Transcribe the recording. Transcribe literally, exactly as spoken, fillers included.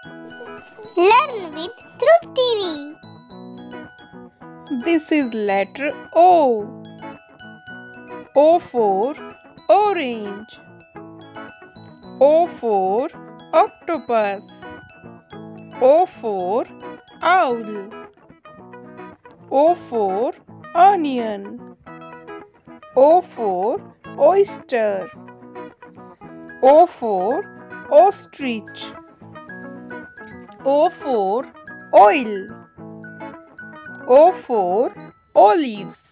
Learn with Dhruv T V. This is letter O. O for orange. O for octopus. O for owl. O for onion. O for oyster. O for ostrich. O for oil. O for olives.